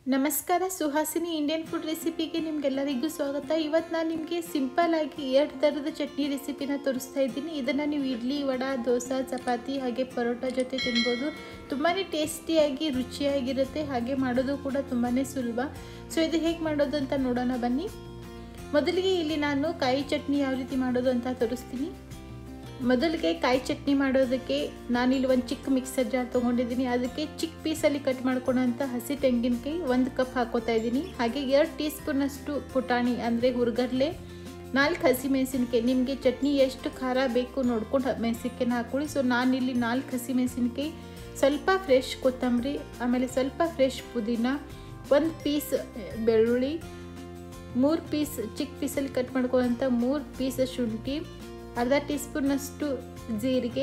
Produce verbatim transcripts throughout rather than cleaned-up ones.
ನಮಸ್ಕಾರ Suhasini Indian food ರೆಸಿಪಿಗೆ ನಿಮಗೆಲ್ಲರಿಗೂ ಸ್ವಾಗತ. ಇವತ್ತು ನಾನು ನಿಮಗೆ ಸಿಂಪಲ್ ಆಗಿ ಎರಡು ಥರದ ಚಟ್ನಿ ರೆಸಿಪಿನ ತೋರಿಸ್ತಾ ಇದ್ದೀನಿ. ಇದನ್ನು ನೀವು ಇಡ್ಲಿ, ವಡಾ, ದೋಸೆ, ಚಪಾತಿ ಹಾಗೆ ಪರೋಟ ಜೊತೆ ತಿನ್ಬೋದು. ತುಂಬಾ ಟೇಸ್ಟಿಯಾಗಿ ರುಚಿಯಾಗಿರುತ್ತೆ, ಹಾಗೆ ಮಾಡೋದು ಕೂಡ ತುಂಬಾ ಸುಲಭ. ಸೊ ಇದು ಹೇಗೆ ಮಾಡೋದು ಅಂತ ನೋಡೋಣ ಬನ್ನಿ. ಮೊದಲಿಗೆ ಇಲ್ಲಿ ನಾನು ಕಾಯಿ ಚಟ್ನಿ ಯಾವ ರೀತಿ ಮಾಡೋದು ಅಂತ ತೋರಿಸ್ತೀನಿ. ಮೊದಲಿಗೆ ಕಾಯಿ ಚಟ್ನಿ ಮಾಡೋದಕ್ಕೆ ನಾನಿಲ್ಲಿ ಒಂದು ಚಿಕ್ಕ ಮಿಕ್ಸರ್ ಜಾರ್ ತೊಗೊಂಡಿದ್ದೀನಿ. ಅದಕ್ಕೆ ಚಿಕ್ಕ ಪೀಸಲ್ಲಿ ಕಟ್ ಮಾಡ್ಕೊಳ್ಳೋಂಥ ಹಸಿ ತೆಂಗಿನಕಾಯಿ ಒಂದು ಕಪ್ ಹಾಕೋತಾ ಇದ್ದೀನಿ. ಹಾಗೆ ಎರಡು ಟೀ ಸ್ಪೂನಷ್ಟು ಪುಟಾಣಿ ಅಂದರೆ ಹುರ್ಗಡ್ಲೆ, ನಾಲ್ಕು ಹಸಿ ಮೆಣಸಿನ್ಕಾಯಿ. ನಿಮಗೆ ಚಟ್ನಿ ಎಷ್ಟು ಖಾರ ಬೇಕು ನೋಡ್ಕೊಂಡು ಮೆಣಸಿನ್ಕಾಯಿನ ಹಾಕ್ಕೊಳ್ಳಿ. ಸೊ ನಾನಿಲ್ಲಿ ನಾಲ್ಕು ಹಸಿ ಮೆಣಸಿನ್ಕಾಯಿ, ಸ್ವಲ್ಪ ಫ್ರೆಶ್ ಕೊತ್ತಂಬರಿ, ಆಮೇಲೆ ಸ್ವಲ್ಪ ಫ್ರೆಶ್ ಪುದೀನ, ಒಂದು ಪೀಸ್ ಬೆಳ್ಳುಳ್ಳಿ, ಮೂರು ಪೀಸ್ ಚಿಕ್ಕ ಪೀಸಲ್ಲಿ ಕಟ್ ಮಾಡ್ಕೊಳ್ಳೋಂಥ ಮೂರು ಪೀಸ್ ಶುಂಠಿ, ಅರ್ಧ ಟೀ ಸ್ಪೂನಷ್ಟು ಜೀರಿಗೆ,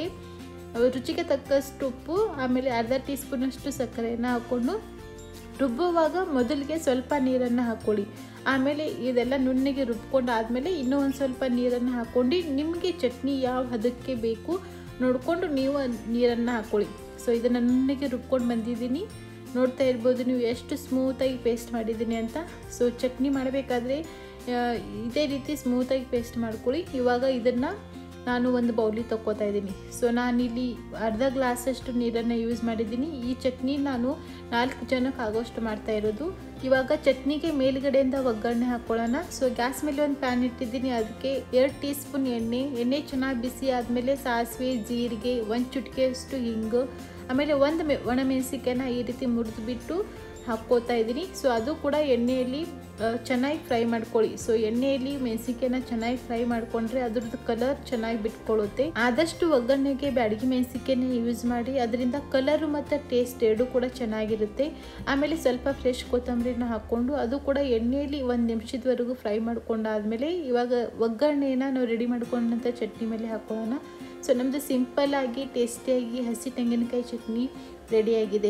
ರುಚಿಗೆ ತಕ್ಕಷ್ಟು ಉಪ್ಪು, ಆಮೇಲೆ ಅರ್ಧ ಟೀ ಸ್ಪೂನಷ್ಟು ಸಕ್ಕರೆಯನ್ನು ಹಾಕ್ಕೊಂಡು ರುಬ್ಬುವಾಗ ಮೊದಲಿಗೆ ಸ್ವಲ್ಪ ನೀರನ್ನು ಹಾಕ್ಕೊಳ್ಳಿ. ಆಮೇಲೆ ಇದೆಲ್ಲ ನುಣ್ಣಗೆ ರುಬ್ಕೊಂಡು ಆದಮೇಲೆ ಇನ್ನೂ ಒಂದು ಸ್ವಲ್ಪ ನೀರನ್ನು ಹಾಕ್ಕೊಂಡು ನಿಮಗೆ ಚಟ್ನಿ ಯಾವ ಹದಕ್ಕೆ ಬೇಕು ನೋಡಿಕೊಂಡು ನೀವು ನೀರನ್ನು ಹಾಕ್ಕೊಳ್ಳಿ. ಸೊ ಇದನ್ನು ನುಣ್ಣಗೆ ರುಬ್ಕೊಂಡು ಬಂದಿದ್ದೀನಿ. ನೋಡ್ತಾ ಇರ್ಬೋದು ನೀವು ಎಷ್ಟು ಸ್ಮೂತಾಗಿ ಪೇಸ್ಟ್ ಮಾಡಿದ್ದೀನಿ ಅಂತ. ಸೊ ಚಟ್ನಿ ಮಾಡಬೇಕಾದ್ರೆ ಇದೇ ರೀತಿ ಸ್ಮೂತಾಗಿ ಪೇಸ್ಟ್ ಮಾಡ್ಕೊಳ್ಳಿ. ಇವಾಗ ಇದನ್ನು ನಾನು ಒಂದು ಬೌಲಿಗೆ ತಗೋತಾ ಇದ್ದೀನಿ. ಸೊ ನಾನಿಲ್ಲಿ ಅರ್ಧ ಗ್ಲಾಸಷ್ಟು ನೀರನ್ನು ಯೂಸ್ ಮಾಡಿದ್ದೀನಿ. ಈ ಚಟ್ನಿ ನಾನು ನಾಲ್ಕು ಜನಕ್ಕೆ ಆಗೋಷ್ಟು ಮಾಡ್ತಾ ಇರೋದು. ಇವಾಗ ಚಟ್ನಿಗೆ ಮೇಲುಗಡೆಯಿಂದ ಒಗ್ಗರಣೆ ಹಾಕ್ಕೊಳ್ಳೋಣ. ಸೊ ಗ್ಯಾಸ್ ಮೇಲೆ ಒಂದು ಪ್ಯಾನ್ ಇಟ್ಟಿದ್ದೀನಿ. ಅದಕ್ಕೆ ಎರಡು ಟೀ ಸ್ಪೂನ್ ಎಣ್ಣೆ ಎಣ್ಣೆ ಚೆನ್ನಾಗಿ ಬಿಸಿ ಆದಮೇಲೆ ಸಾಸಿವೆ, ಜೀರಿಗೆ, ಒಂದು ಚುಟಿಕೆಯಷ್ಟು ಹಿಂಗು, ಆಮೇಲೆ ಒಂದು ಮೆ ಒಣಮೆಣಸಿಕಾಯನ್ನ ಈ ರೀತಿ ಮುರಿದುಬಿಟ್ಟು ಹಾಕ್ಕೋತಾ ಇದ್ದೀನಿ. ಸೊ ಅದು ಕೂಡ ಎಣ್ಣೆಯಲ್ಲಿ ಚೆನ್ನಾಗಿ ಫ್ರೈ ಮಾಡ್ಕೊಳ್ಳಿ. ಸೊ ಎಣ್ಣೆಯಲ್ಲಿ ಮೆಣಸಿನ್ಕಾಯನ್ನ ಚೆನ್ನಾಗಿ ಫ್ರೈ ಮಾಡಿಕೊಂಡ್ರೆ ಅದ್ರದ್ದು ಕಲರ್ ಚೆನ್ನಾಗಿ ಬಿಟ್ಕೊಳ್ಳುತ್ತೆ. ಆದಷ್ಟು ಒಗ್ಗರಣೆಗೆ ಬ್ಯಾಡಗಿ ಮೆಣಸಿನ್ಕಾಯನ್ನ ಯೂಸ್ ಮಾಡಿ, ಅದರಿಂದ ಕಲರು ಮತ್ತು ಟೇಸ್ಟ್ ಎರಡೂ ಕೂಡ ಚೆನ್ನಾಗಿರುತ್ತೆ. ಆಮೇಲೆ ಸ್ವಲ್ಪ ಫ್ರೆಶ್ ಕೊತ್ತಂಬರಿನ ಹಾಕ್ಕೊಂಡು ಅದು ಕೂಡ ಎಣ್ಣೆಯಲ್ಲಿ ಒಂದು ನಿಮಿಷದವರೆಗೂ ಫ್ರೈ ಮಾಡ್ಕೊಂಡಾದ್ಮೇಲೆ ಇವಾಗ ಒಗ್ಗರಣೆಯನ್ನು ನಾವು ರೆಡಿ ಮಾಡ್ಕೊಂಡಂಥ ಚಟ್ನಿ ಮೇಲೆ ಹಾಕ್ಕೊಳ್ಳೋಣ. ಸೊ ನಮ್ಮದು ಸಿಂಪಲ್ಲಾಗಿ ಟೇಸ್ಟಿಯಾಗಿ ಹಸಿ ತೆಂಗಿನಕಾಯಿ ಚಟ್ನಿ ರೆಡಿಯಾಗಿದೆ.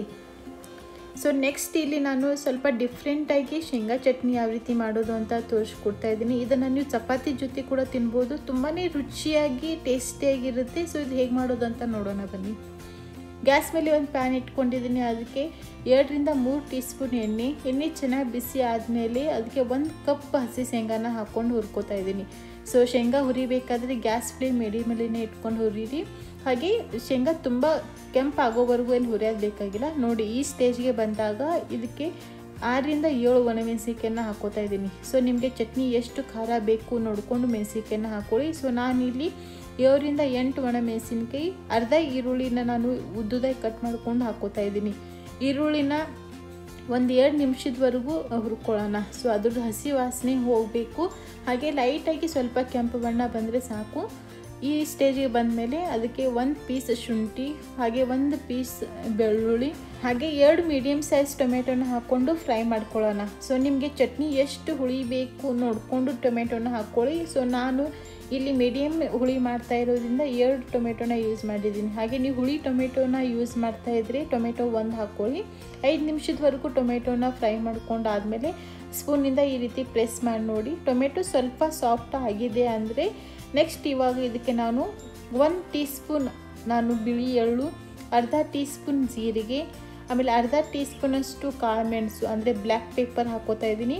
ಸೊ ನೆಕ್ಸ್ಟ್ ಇಲ್ಲಿ ನಾನು ಸ್ವಲ್ಪ ಡಿಫ್ರೆಂಟಾಗಿ ಶೇಂಗಾ ಚಟ್ನಿ ಯಾವ ರೀತಿ ಮಾಡೋದು ಅಂತ ತೋರಿಸ್ಕೊಡ್ತಾ ಇದ್ದೀನಿ. ಇದನ್ನು ನೀವು ಚಪಾತಿ ಜೊತೆ ಕೂಡ ತಿನ್ಬೋದು. ತುಂಬಾ ರುಚಿಯಾಗಿ ಟೇಸ್ಟಿಯಾಗಿರುತ್ತೆ. ಸೊ ಇದು ಹೇಗೆ ಮಾಡೋದು ಅಂತ ನೋಡೋಣ ಬನ್ನಿ. ಗ್ಯಾಸ್ ಮೇಲೆ ಒಂದು ಪ್ಯಾನ್ ಇಟ್ಕೊಂಡಿದ್ದೀನಿ. ಅದಕ್ಕೆ ಎರಡರಿಂದ ಮೂರು ಟೀ ಸ್ಪೂನ್ ಎಣ್ಣೆ ಎಣ್ಣೆ ಚೆನ್ನಾಗಿ ಬಿಸಿ ಆದಮೇಲೆ ಅದಕ್ಕೆ ಒಂದು ಕಪ್ ಹಸಿ ಶೇಂಗಾನ ಹಾಕ್ಕೊಂಡು ಹುರ್ಕೋತಾ ಇದ್ದೀನಿ. ಸೊ ಶೇಂಗಾ ಹುರಿಬೇಕಾದ್ರೆ ಗ್ಯಾಸ್ ಫ್ಲೇಮ್ ಮೀಡಿಯಮಲ್ಲಿನೇ ಇಟ್ಕೊಂಡು ಹುರಿರಿ. ಹಾಗೆ ಶೇಂಗಾ ತುಂಬ ಕೆಂಪು ಆಗೋವರೆಗೂ ಏನು ಹುರಿಯೋದು ಬೇಕಾಗಿಲ್ಲ. ನೋಡಿ ಈ ಸ್ಟೇಜ್ಗೆ ಬಂದಾಗ ಇದಕ್ಕೆ ಆರರಿಂದ ಏಳು ಒಣಮೆಣಸಿನ್ಕಾಯನ್ನ ಹಾಕೋತಾ ಇದ್ದೀನಿ. ಸೊ ನಿಮಗೆ ಚಟ್ನಿ ಎಷ್ಟು ಖಾರ ಬೇಕು ನೋಡಿಕೊಂಡು ಮೆಣಸಿನ್ಕಾಯನ್ನ ಹಾಕ್ಕೊಳ್ಳಿ. ಸೊ ನಾನಿಲ್ಲಿ ಏಳರಿಂದ ಎಂಟು ಒಣಮೆಣಸಿನ್ಕಾಯಿ, ಅರ್ಧ ಈರುಳ್ಳಿನ ನಾನು ಉದ್ದುದಾಗಿ ಕಟ್ ಮಾಡ್ಕೊಂಡು ಹಾಕೋತಾ ಇದ್ದೀನಿ. ಈರುಳ್ಳಿನ ಒಂದು ಎರಡು ನಿಮಿಷದವರೆಗೂ ಹುರ್ಕೊಳ್ಳೋಣ. ಸೊ ಅದ್ರದ್ದು ಹಸಿ ವಾಸನೆ ಹೋಗಬೇಕು. ಹಾಗೆ ಲೈಟಾಗಿ ಸ್ವಲ್ಪ ಕೆಂಪು ಬಣ್ಣ ಬಂದರೆ ಸಾಕು. ಈ ಸ್ಟೇಜಿಗೆ ಬಂದಮೇಲೆ ಅದಕ್ಕೆ ಒಂದು ಪೀಸ್ ಶುಂಠಿ, ಹಾಗೆ ಒಂದು ಪೀಸ್ ಬೆಳ್ಳುಳ್ಳಿ, ಹಾಗೆ ಎರಡು ಮೀಡಿಯಮ್ ಸೈಜ್ ಟೊಮೆಟೊನ ಹಾಕ್ಕೊಂಡು ಫ್ರೈ ಮಾಡ್ಕೊಳ್ಳೋಣ. ಸೊ ನಿಮಗೆ ಚಟ್ನಿ ಎಷ್ಟು ಹುಳಿ ಬೇಕು ನೋಡಿಕೊಂಡು ಟೊಮೆಟೊನ ಹಾಕ್ಕೊಳ್ಳಿ. ಸೊ ನಾನು ಇಲ್ಲಿ ಮೀಡಿಯಮ್ ಹುಳಿ ಮಾಡ್ತಾ ಇರೋದ್ರಿಂದ ಎರಡು ಟೊಮೆಟೊನ ಯೂಸ್ ಮಾಡಿದ್ದೀನಿ. ಹಾಗೆ ನೀವು ಹುಳಿ ಟೊಮೆಟೊನ ಯೂಸ್ ಮಾಡ್ತಾಯಿದ್ರೆ ಟೊಮೆಟೊ ಒಂದು ಹಾಕ್ಕೊಳ್ಳಿ. ಐದು ನಿಮಿಷದವರೆಗೂ ಟೊಮೆಟೊನ ಫ್ರೈ ಮಾಡ್ಕೊಂಡು ಆದಮೇಲೆ ಸ್ಪೂನಿಂದ ಈ ರೀತಿ ಪ್ರೆಸ್ ಮಾಡಿ ನೋಡಿ ಟೊಮೆಟೊ ಸ್ವಲ್ಪ ಸಾಫ್ಟ್ ಆಗಿದೆ ಅಂದರೆ ನೆಕ್ಸ್ಟ್ ಇವಾಗ ಇದಕ್ಕೆ ನಾನು ಒಂದು ಟೀ ಸ್ಪೂನ್ ನಾನು ಬಿಳಿ ಎಳ್ಳು, ಅರ್ಧ ಟೀ ಸ್ಪೂನ್ ಜೀರಿಗೆ, ಆಮೇಲೆ ಅರ್ಧ ಟೀ ಸ್ಪೂನಷ್ಟು ಕಾಳು ಮೆಣಸು ಅಂದರೆ ಬ್ಲ್ಯಾಕ್ ಪೇಪರ್ ಹಾಕೋತಾ ಇದ್ದೀನಿ.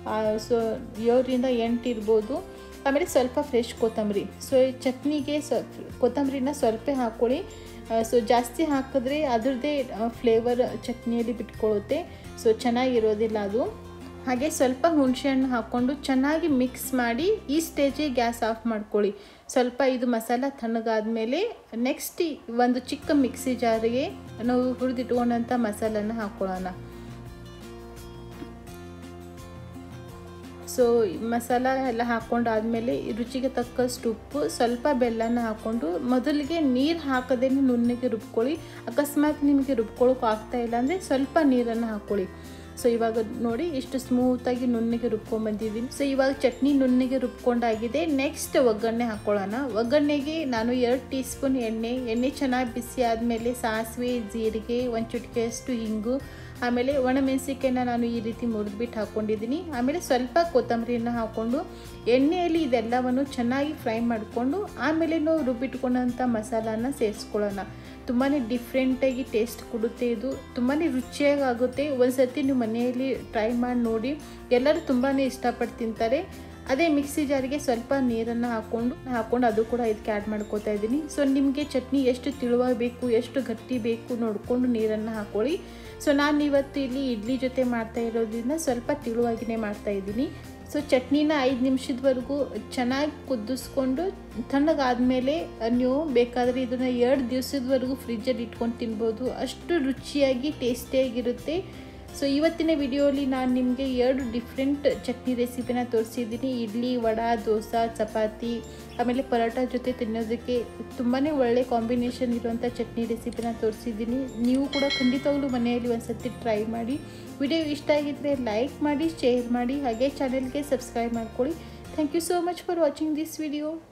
ಸೊ ಏಳರಿಂದ ಎಂಟು ಇರ್ಬೋದು. ಆಮೇಲೆ ಸ್ವಲ್ಪ ಫ್ರೆಶ್ ಕೊತ್ತಂಬರಿ. ಸೊ ಈ ಚಟ್ನಿಗೆ ಸ್ವಲ್ಪ ಕೊತ್ತಂಬರಿನ ಸ್ವಲ್ಪ ಹಾಕ್ಕೊಳ್ಳಿ. ಸೊ ಜಾಸ್ತಿ ಹಾಕಿದ್ರೆ ಅದ್ರದ್ದೇ ಫ್ಲೇವರ್ ಚಟ್ನಿಯಲ್ಲಿ ಬಿಟ್ಕೊಳ್ಳುತ್ತೆ. ಸೊ ಚೆನ್ನಾಗಿರೋದಿಲ್ಲ ಅದು. ಹಾಗೆ ಸ್ವಲ್ಪ ಹುಣಸೆಹಣ್ಣು ಹಾಕ್ಕೊಂಡು ಚೆನ್ನಾಗಿ ಮಿಕ್ಸ್ ಮಾಡಿ ಈ ಸ್ಟೇಜಿಗೆ ಗ್ಯಾಸ್ ಆಫ್ ಮಾಡ್ಕೊಳ್ಳಿ. ಸ್ವಲ್ಪ ಇದು ಮಸಾಲ ತಣ್ಣಗಾದ್ಮೇಲೆ ನೆಕ್ಸ್ಟ್ ಒಂದು ಚಿಕ್ಕ ಮಿಕ್ಸಿ ಜಾರಿಗೆ ನಾವು ಹುರಿದಿಟ್ಕೊಂಡಂಥ ಮಸಾಲನ ಹಾಕ್ಕೊಳ್ಳೋಣ. ಸೊ ಮಸಾಲ ಎಲ್ಲ ಹಾಕ್ಕೊಂಡಾದ್ಮೇಲೆ ರುಚಿಗೆ ತಕ್ಕಷ್ಟು ಉಪ್ಪು, ಸ್ವಲ್ಪ ಬೆಲ್ಲನ ಹಾಕ್ಕೊಂಡು ಮೊದಲಿಗೆ ನೀರು ಹಾಕದೇ ನುಣ್ಣಗೆ ರುಬ್ಕೊಳ್ಳಿ. ಅಕಸ್ಮಾತ್ ನಿಮಗೆ ರುಬ್ಕೊಳ್ಳೋಕೆ ಆಗ್ತಾಯಿಲ್ಲ ಅಂದರೆ ಸ್ವಲ್ಪ ನೀರನ್ನು ಹಾಕ್ಕೊಳ್ಳಿ. ಸೊ ಇವಾಗ ನೋಡಿ ಇಷ್ಟು ಸ್ಮೂತಾಗಿ ನುಣ್ಣಗೆ ರುಬ್ಕೊಂಡ್ಬಂದಿದ್ದೀನಿ. ಸೊ ಇವಾಗ ಚಟ್ನಿ ನುಣ್ಣಗೆ ರುಬ್ಕೊಂಡಾಗಿದೆ. ನೆಕ್ಸ್ಟ್ ಒಗ್ಗರಣೆ ಹಾಕ್ಕೊಳ್ಳೋಣ. ಒಗ್ಗರಣೆಗೆ ನಾನು ಎರಡು ಟೀ ಸ್ಪೂನ್ ಎಣ್ಣೆ ಎಣ್ಣೆ ಚೆನ್ನಾಗಿ ಬಿಸಿ ಆದಮೇಲೆ ಸಾಸಿವೆ, ಜೀರಿಗೆ, ಒಂದು ಚುಟಿಕೆಯಷ್ಟು ಹಿಂಗು, ಆಮೇಲೆ ಒಣಮೆಣಸಿನ್ಕಾಯನ್ನ ನಾನು ಈ ರೀತಿ ಮುರಿದ್ಬಿಟ್ಟು ಹಾಕ್ಕೊಂಡಿದ್ದೀನಿ. ಆಮೇಲೆ ಸ್ವಲ್ಪ ಕೊತ್ತಂಬರಿನ ಹಾಕ್ಕೊಂಡು ಎಣ್ಣೆಯಲ್ಲಿ ಇದೆಲ್ಲವನ್ನು ಚೆನ್ನಾಗಿ ಫ್ರೈ ಮಾಡಿಕೊಂಡು ಆಮೇಲೆ ನಾವು ರುಬ್ಬಿಟ್ಕೊಂಡಂಥ ಮಸಾಲಾನ ಸೇರಿಸ್ಕೊಳ್ಳೋಣ. ತುಂಬಾ ಡಿಫ್ರೆಂಟಾಗಿ ಟೇಸ್ಟ್ ಕೊಡುತ್ತೆ. ಇದು ತುಂಬಾ ರುಚಿಯಾಗಿ ಆಗುತ್ತೆ. ಒಂದು ಸರ್ತಿ ನೀವು ಮನೆಯಲ್ಲಿ ಟ್ರೈ ಮಾಡಿ ನೋಡಿ, ಎಲ್ಲರೂ ತುಂಬಾ ಇಷ್ಟಪಟ್ಟು ತಿಂತಾರೆ. ಅದೇ ಮಿಕ್ಸಿ ಜಾರಿಗೆ ಸ್ವಲ್ಪ ನೀರನ್ನು ಹಾಕ್ಕೊಂಡು ಹಾಕ್ಕೊಂಡು ಅದು ಕೂಡ ಇದಕ್ಕೆ ಆ್ಯಡ್ ಮಾಡ್ಕೋತಾ ಇದ್ದೀನಿ. ಸೊ ನಿಮಗೆ ಚಟ್ನಿ ಎಷ್ಟು ತಿಳುವಬೇಕು, ಎಷ್ಟು ಗಟ್ಟಿ ಬೇಕು ನೋಡಿಕೊಂಡು ನೀರನ್ನು ಹಾಕ್ಕೊಳ್ಳಿ. ಸೊ ನಾನು ಇವತ್ತು ಇಲ್ಲಿ ಇಡ್ಲಿ ಜೊತೆ ಮಾಡ್ತಾ ಇರೋದ್ರಿಂದ ಸ್ವಲ್ಪ ತಿಳುವಾಗಿನೇ ಮಾಡ್ತಾಯಿದ್ದೀನಿ. ಸೊ ಚಟ್ನಿನ ಐದು ನಿಮಿಷದವರೆಗೂ ಚೆನ್ನಾಗಿ ಕುದಿಸ್ಕೊಂಡು ತಣ್ಣಗಾದ್ಮೇಲೆ ನೀವು ಬೇಕಾದರೆ ಇದನ್ನು ಎರಡು ದಿವಸದವರೆಗೂ ಫ್ರಿಜ್ಜಲ್ಲಿ ಇಟ್ಕೊಂಡು ತಿನ್ಬೋದು. ಅಷ್ಟು ರುಚಿಯಾಗಿ ಟೇಸ್ಟಿಯಾಗಿರುತ್ತೆ. ಸೊ ಇವತ್ತಿನ ವಿಡಿಯೋಲಿ ನಾನು ನಿಮಗೆ ಎರಡು ಡಿಫ್ರೆಂಟ್ ಚಟ್ನಿ ರೆಸಿಪಿನ ತೋರಿಸಿದ್ದೀನಿ. ಇಡ್ಲಿ, ವಡಾ, ದೋಸೆ, ಚಪಾತಿ ಆಮೇಲೆ ಪರೋಟ ಜೊತೆ ತಿನ್ನೋದಕ್ಕೆ ತುಂಬಾ ಒಳ್ಳೆ ಕಾಂಬಿನೇಷನ್ ಇರುವಂಥ ಚಟ್ನಿ ರೆಸಿಪಿನ ತೋರಿಸಿದ್ದೀನಿ. ನೀವು ಕೂಡ ಖಂಡಿತವಾಗ್ಲೂ ಮನೆಯಲ್ಲಿ ಒಂದು ಸರ್ತಿ ಟ್ರೈ ಮಾಡಿ. ವಿಡಿಯೋ ಇಷ್ಟ ಆಗಿದ್ದರೆ ಲೈಕ್ ಮಾಡಿ, ಶೇರ್ ಮಾಡಿ, ಹಾಗೆ ಚಾನೆಲ್ಗೆ ಸಬ್ಸ್ಕ್ರೈಬ್ ಮಾಡ್ಕೊಳ್ಳಿ. Thank you so much for watching this video.